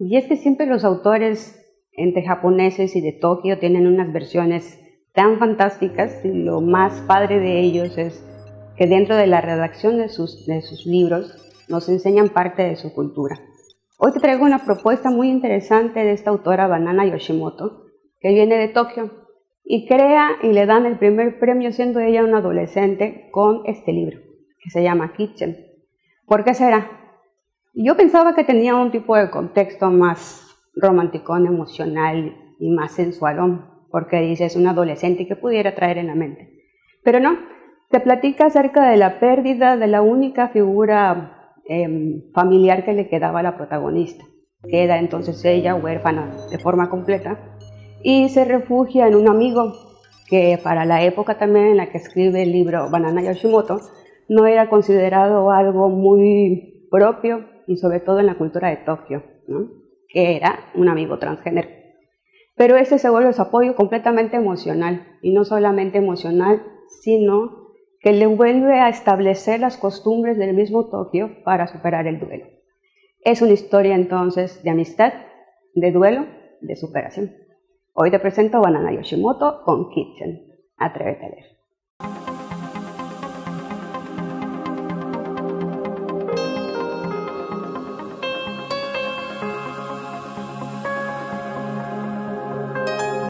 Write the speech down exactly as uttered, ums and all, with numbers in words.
Y es que siempre los autores entre japoneses y de Tokio tienen unas versiones tan fantásticas, y lo más padre de ellos es que dentro de la redacción de sus, de sus libros nos enseñan parte de su cultura. Hoy te traigo una propuesta muy interesante de esta autora Banana Yoshimoto, que viene de Tokio y crea y le dan el primer premio siendo ella una adolescente con este libro, que se llama Kitchen. ¿Por qué será? Yo pensaba que tenía un tipo de contexto más romanticón, emocional y más sensualón, porque dices un adolescente que pudiera traer en la mente. Pero no, te platica acerca de la pérdida de la única figura eh, familiar que le quedaba a la protagonista. Queda entonces ella huérfana de forma completa y se refugia en un amigo que para la época también en la que escribe el libro Banana Yoshimoto no era considerado algo muy propio y sobre todo en la cultura de Tokio, ¿no? Que era un amigo transgénero. Pero ese se vuelve su apoyo completamente emocional, y no solamente emocional, sino que le vuelve a establecer las costumbres del mismo Tokio para superar el duelo. Es una historia entonces de amistad, de duelo, de superación. Hoy te presento a Banana Yoshimoto con Kitchen. Atrévete a leer.